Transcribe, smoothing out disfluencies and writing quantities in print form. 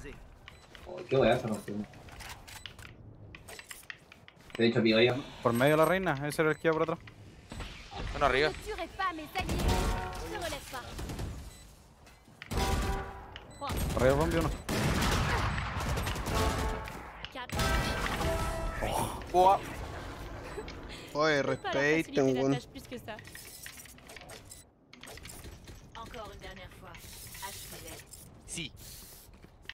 Oh, qué weá esa canción. Te he dicho pico ya. Por medio de la reina, ese era el que iba por atrás. Uno arriba. Ne tuerai pas mes alliés. Ne relève pas. Arriba el bombi uno. 4. Buah. Oye, Pas leur respeten, faciliter la weón. tâche plus que ça. Encore une dernière fois. Achevez-les. Sí.